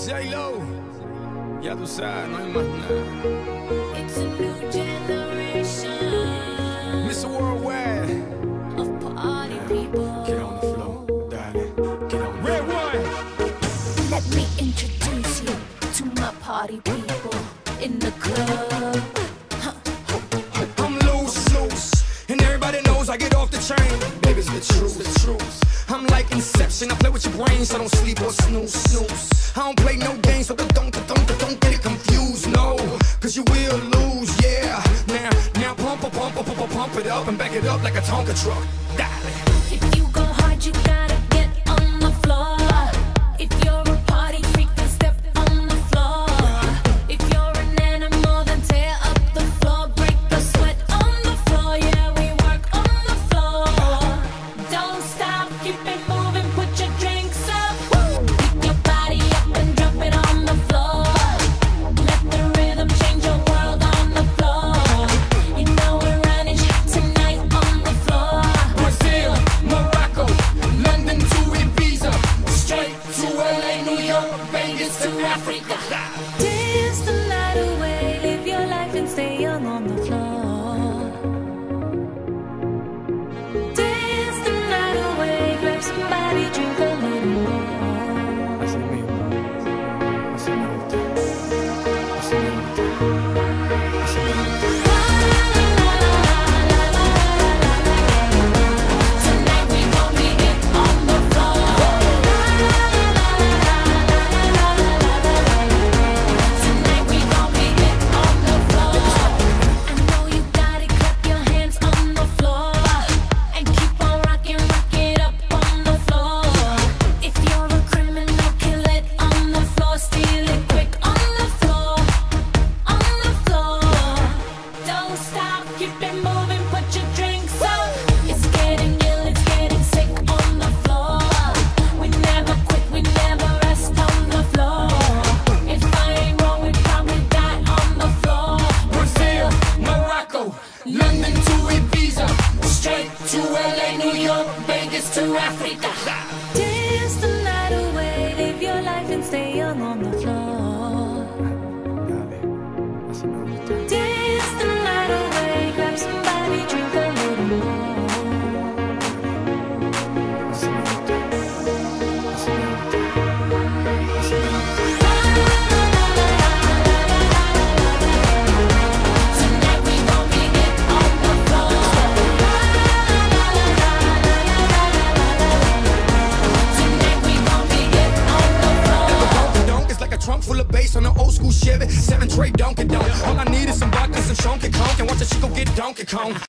J-Lo, ya tú sabes, no hay más nada. It's a new generation, Mr. Worldwide, of party people. get on the floor, darling, get on the floor. Red one. Let me introduce you to my party people in the club. I'm loose, and everybody knows I get off the train. Baby, it's the truth. I'm like Inception, I play with your brains, so don't sleep or snooze. I don't play no games, so don't get it confused, no, cause you will lose, yeah. Now pump it up and back it up like a Tonka truck, darling. If you go hard, you gotta get on the floor. If you're a party freak, then step on the floor. If you're an animal, then tear up the floor. Break the sweat on the floor, yeah, we work on the floor. Don't stop, keep it moving, put your drinks up. Pick your body up and drop it on the floor. Let the rhythm change your world on the floor. You know we're running tonight on the floor. Brazil, Morocco, London to Ibiza, straight to LA, New York, Vegas to Africa. Dance the night away, live your life and stay young on the floor. Dance the night away, grab somebody, drink a little more. Así mismo, así me gusta, así me gusta, así me gusta. Tonight we gon' be it on the floor. Tonight we gon' be it on the floor. I know you got it, clap your hands on the floor. And keep on rocking, rock it up on the floor. If you're a criminal, kill it on the floor. Steal it quick on the floor. On the floor. Don't stop, keep it moving, put your drinks up. It's getting ill, it's getting sick on the floor. We never quit, we never rest on the floor. If I ain't wrong, we probably die on the floor. Brazil, Morocco, London to Ibiza, straight to LA, New York, Vegas to Africa. Dance the night away, live your life and stay young on the floor. Dance the night away, grab somebody, drink a little more. Tonight we gon' be it on the floor. Tonight we gon' be it on the floor. Donk is like a trunk full of bass on an old school Chevy, 7 tray Donkey Donk. All I need is some vodka, some Shonky Conk, and watch a chico get Donkey Kong.